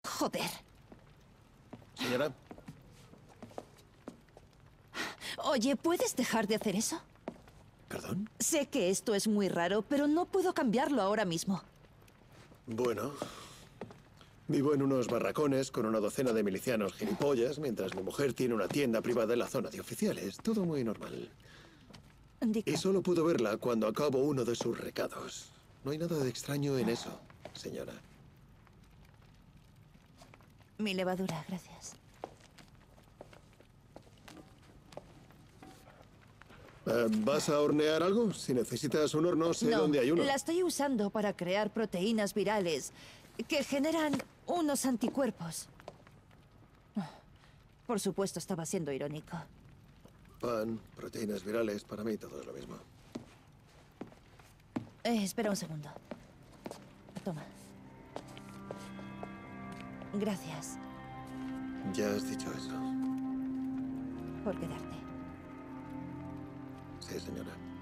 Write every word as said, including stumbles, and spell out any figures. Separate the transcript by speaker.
Speaker 1: Joder.
Speaker 2: Señora.
Speaker 1: Oye, ¿puedes dejar de hacer eso?
Speaker 2: ¿Perdón?
Speaker 1: Sé que esto es muy raro, pero no puedo cambiarlo ahora mismo.
Speaker 2: Bueno. Vivo en unos barracones con una docena de milicianos gilipollas, mientras mi mujer tiene una tienda privada en la zona de oficiales. Todo muy normal.
Speaker 1: Dick.
Speaker 2: Y solo puedo verla cuando acabo uno de sus recados. No hay nada de extraño en eso, señora.
Speaker 1: Mi levadura, gracias.
Speaker 2: Uh, ¿Vas a hornear algo? Si necesitas un horno, sé
Speaker 1: No,
Speaker 2: dónde hay uno.
Speaker 1: la estoy usando para crear proteínas virales que generan unos anticuerpos. Por supuesto, estaba siendo irónico.
Speaker 2: Pan, proteínas virales, para mí todo es lo mismo.
Speaker 1: Eh, espera un segundo. Toma. Gracias.
Speaker 2: Ya has dicho eso.
Speaker 1: Por quedarte.
Speaker 2: Sí, señora.